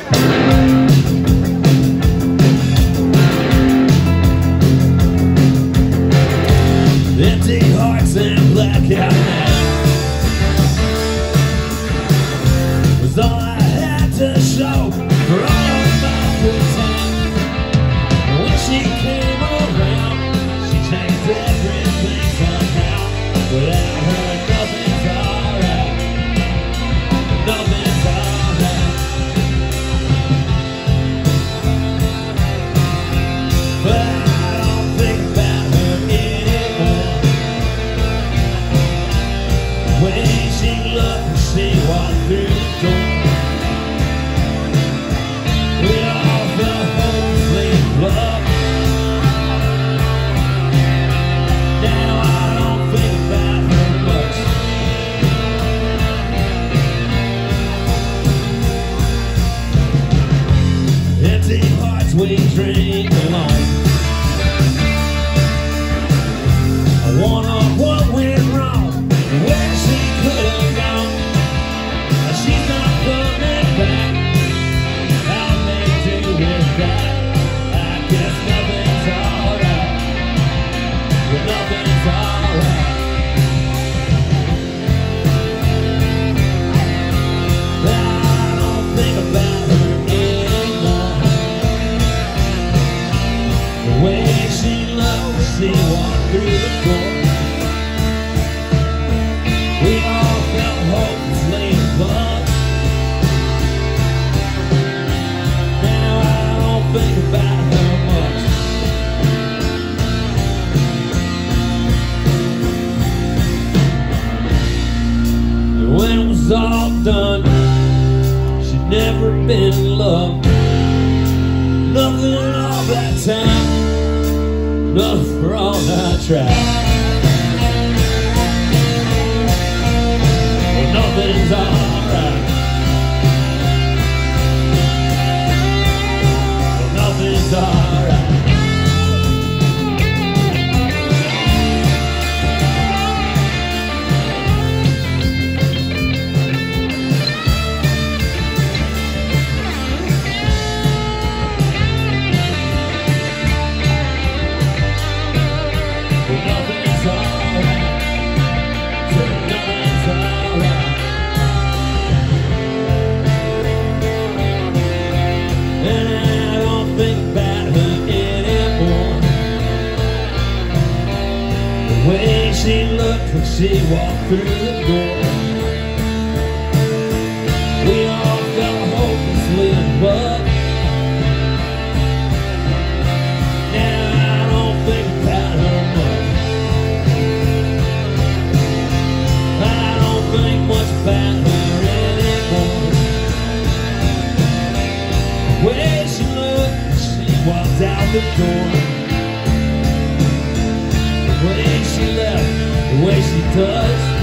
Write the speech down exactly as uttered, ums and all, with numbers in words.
Empty hearts and blackout nights was all I had to show for all of my pretend. When she came around, she changed everything somehow. Without her, nothing's alright. Nothing's alright. But I don't think about her anymore. When she looked and she walked through the door, we all felt hopelessly in love. Now I don't think about her much. Empty hearts we drink alone. I wonder what went wrong, where she could have gone. She's not coming back. I'll make do with that. I guess nothing's alright. But nothing's alright. I don't think about her anymore. The way she looked, she walked through the door. We all felt hopelessly in love. Now I don't think about her much. And when it was all done, she'd never been in love. Nothing all that time, nothing for all I tried. Well, nothing's alright. Well, nothing's alright. The way she looked when she walked through the door, we all felt hopelessly in love. Now I don't think about her much. I don't think much about her anymore. The way she looked when she walked out the door, the way she left, the way she does.